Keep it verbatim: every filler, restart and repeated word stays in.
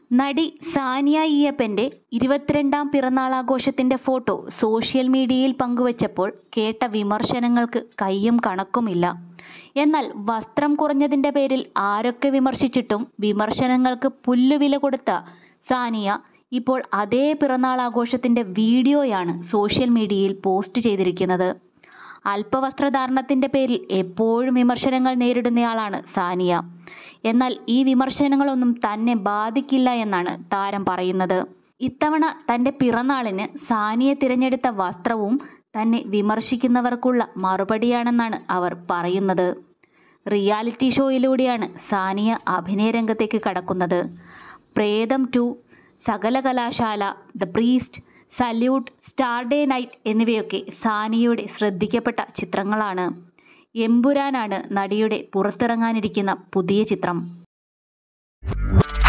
നടി സാനിയ അയ്യപ്പൻ്റെ ഇരുപത്തിരണ്ടാം പിറന്നാളാഘോഷത്തിൻ്റെ ഫോട്ടോ സോഷ്യൽ മീഡിയയിൽ പങ്കുവച്ചപ്പോൾ കേട്ട വിമർശനങ്ങൾക്ക് കയ്യും കണക്കുമില്ല. എന്നാൽ വസ്ത്രം കുറഞ്ഞതിൻ്റെ പേരിൽ ആരൊക്കെ വിമർശിച്ചിട്ടും വിമർശനങ്ങൾക്ക് പുല്ലുവില കൊടുത്ത സാനിയ ഇപ്പോൾ അതേ പിറന്നാളാഘോഷത്തിൻ്റെ വീഡിയോയാണ് സോഷ്യൽ മീഡിയയിൽ പോസ്റ്റ് ചെയ്തിരിക്കുന്നത്. അല്പവസ്ത്രധാരണത്തിൻ്റെ പേരിൽ എപ്പോഴും വിമർശനങ്ങൾ നേരിടുന്നയാളാണ് സാനിയ. എന്നാൽ ഈ വിമർശനങ്ങളൊന്നും തന്നെ ബാധിക്കില്ല എന്നാണ് താരം പറയുന്നത്. ഇത്തവണ തൻ്റെ പിറന്നാളിന് സാനിയ തിരഞ്ഞെടുത്ത വസ്ത്രവും തന്നെ വിമർശിക്കുന്നവർക്കുള്ള മറുപടിയാണെന്നാണ് അവർ പറയുന്നത്. റിയാലിറ്റി ഷോയിലൂടെയാണ് സാനിയ അഭിനയ രംഗത്തേക്ക് കടക്കുന്നത്. Pretham two, Sakalakalashala, the priest, salute, star day night എന്നിവയൊക്കെ സാനിയയുടെ ശ്രദ്ധിക്കപ്പെട്ട ചിത്രങ്ങളാണ്. എമ്പുരാനാണ് നടിയുടെ പുറത്തിറങ്ങാനിരിക്കുന്ന പുതിയ ചിത്രം.